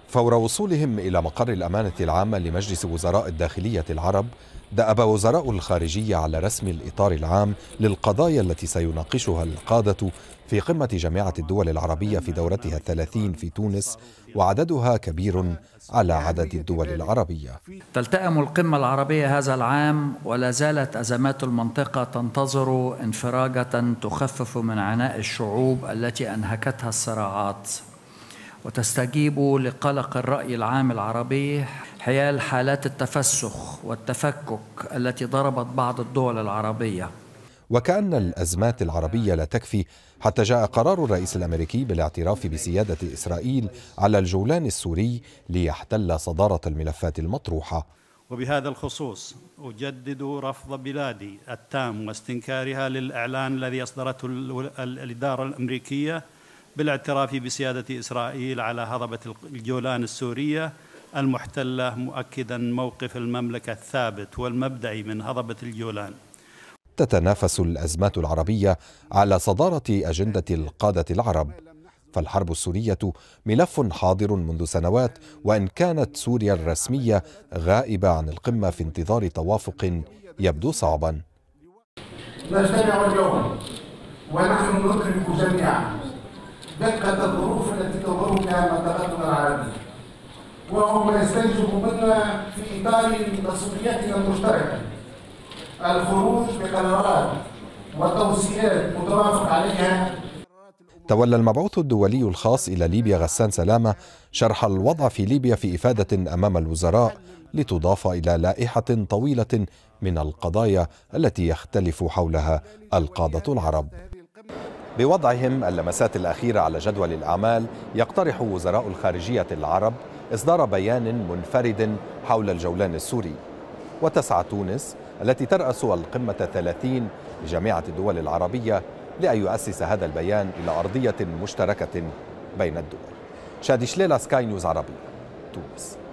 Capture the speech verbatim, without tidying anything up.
فور وصولهم إلى مقر الأمانة العامة لمجلس وزراء الداخلية العرب، دأب وزراء الخارجية على رسم الإطار العام للقضايا التي سيناقشها القادة في قمة جامعة الدول العربية في دورتها الثلاثين في تونس، وعددها كبير على عدد الدول العربية. تلتئم القمة العربية هذا العام، ولا زالت أزمات المنطقة تنتظر انفراجة تخفف من عناء الشعوب التي أنهكتها الصراعات، وتستجيب لقلق الرأي العام العربي حيال حالات التفسخ والتفكك التي ضربت بعض الدول العربية. وكأن الأزمات العربية لا تكفي، حتى جاء قرار الرئيس الأمريكي بالاعتراف بسيادة إسرائيل على الجولان السوري ليحتل صدارة الملفات المطروحة. وبهذا الخصوص أجدد رفض بلادي التام واستنكارها للإعلان الذي أصدرته الإدارة الأمريكية بالاعتراف بسيادة إسرائيل على هضبة الجولان السورية المحتلة، مؤكدا موقف المملكة الثابت والمبدئي من هضبة الجولان. تتنافس الأزمات العربية على صدارة أجندة القادة العرب، فالحرب السورية ملف حاضر منذ سنوات، وإن كانت سوريا الرسمية غائبة عن القمة في انتظار توافق يبدو صعبا. نجتمع اليوم ونحن ندرك جميعا دقة الظروف التي تمر بها منطقتنا العربية، وهو ما يستلزم منا في إطار مسؤوليتنا المشتركة الخروج بقرارات وتوصيات متوافق عليها. تولى المبعوث الدولي الخاص إلى ليبيا غسان سلامة شرح الوضع في ليبيا في إفادة أمام الوزراء، لتضاف إلى لائحة طويلة من القضايا التي يختلف حولها القادة العرب. بوضعهم اللمسات الأخيرة على جدول الأعمال، يقترح وزراء الخارجية العرب إصدار بيان منفرد حول الجولان السوري. وتسعى تونس التي ترأس القمة الثلاثين لجامعة الدول العربية لأن يؤسس هذا البيان إلى أرضية مشتركة بين الدول. شادي شليلة، سكاي نيوز عربي، تونس.